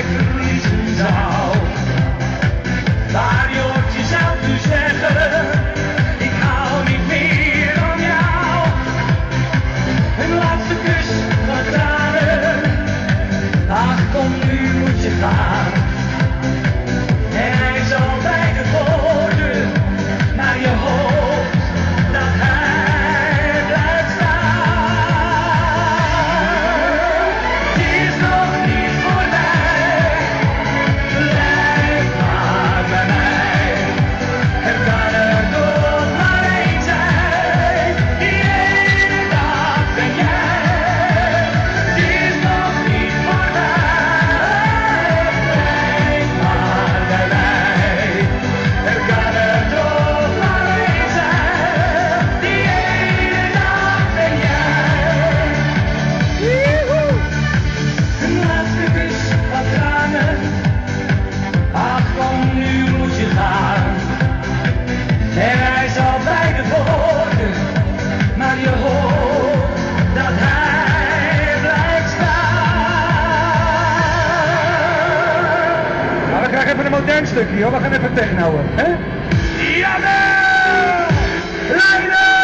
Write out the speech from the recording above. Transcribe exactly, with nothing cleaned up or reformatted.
mij verliezen zou. Maar je hoort jezelf nu zeggen, ik hou niet meer van jou. Een laatste kus van tranen, ach kom nu moet je gaan. En hij zal bij de woorden naar je hoofd dat hij blijft staan. Het is nog niet voorbij, blijf maar bij mij. Er kan er nog maar één zijn, die ene dag ben jij. Het is nog niet voorbij, blijf maar bij mij. Er kan er nog maar één zijn, die ene dag ben jij. Joehoe. Een laatste kus van tranen, ach kom nu moet je gaan. En hij zal bij de woorden, maar je hoort dat hij blijft staan. Nou, we krijgen even een modern stukje hoor, we gaan even technoën, hè? Jawel! Leiden!